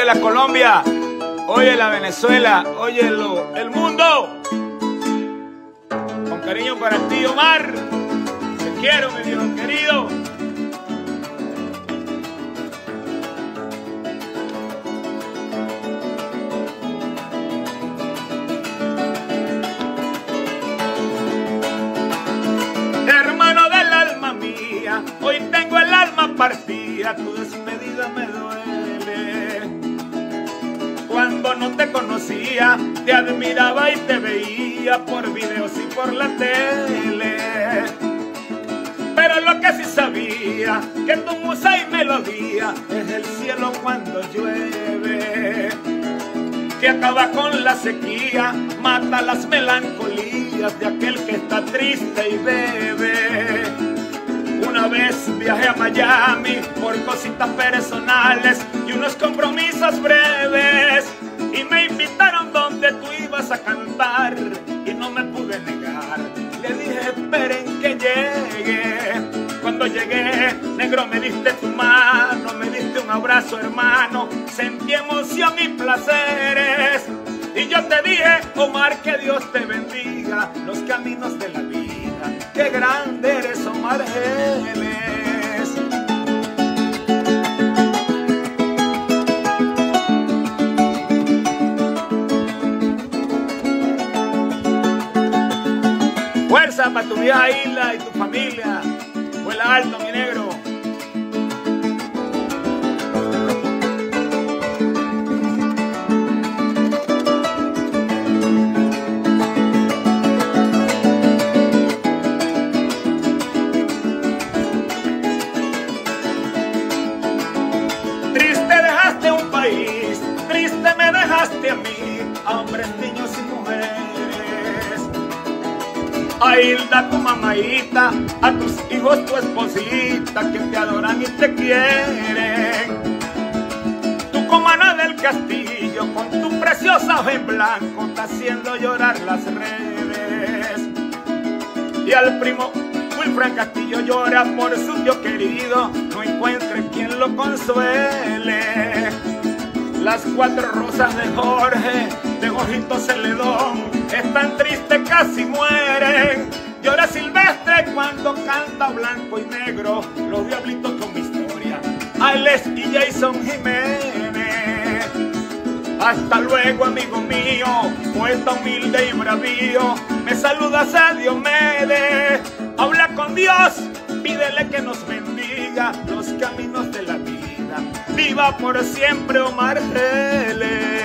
la Colombia, oye la Venezuela, óyelo el mundo. Con cariño para ti, Omar. Te quiero, mi viejo querido. Hermano del alma mía, hoy tengo el alma partida, tu despedida me duele. Cuando no te conocía, te admiraba y te veía por videos y por la tele. Pero lo que sí sabía, que tu musa y melodía es el cielo cuando llueve, que acaba con la sequía, mata las melancolías de aquel que está triste y bebe. Una vez viajé a Miami por cositas personales y unos compromisos breves, y me invitaron donde tú ibas a cantar y no me pude negar. Le dije esperen que llegue. Cuando llegué, negro, me diste tu mano, me diste un abrazo, hermano, sentí emoción y placeres. Y yo te dije, Omar, que Dios te bendiga los caminos de la vida. Qué grande eres, Omar Geles. Fuerza para tu vieja isla y tu familia. Vuela alto, mi negro. Triste dejaste un país, triste me dejaste a mí, a hombres, niños y mujeres. A Hilda, tu mamaita, a tus hijos, tu esposita, que te adoran y te quieren. Tú como Ana del Castillo, con tu preciosa hoja en blanco, está haciendo llorar las redes. Y al primo Wilfran Castillo llora por su tío querido, no encuentre quien lo consuele. Las cuatro rosas de Jorge, de Jorgito Celedón, están tristes, casi mueren. Llora Silvestre cuando canta blanco y negro, los diablitos con mi historia, Alex y Jason Jiménez. Hasta luego, amigo mío, poeta humilde y bravío, me saludas a Diomedes. Habla con Dios, pídele que nos bendiga los caminos de la vida. Viva por siempre Omar Geles.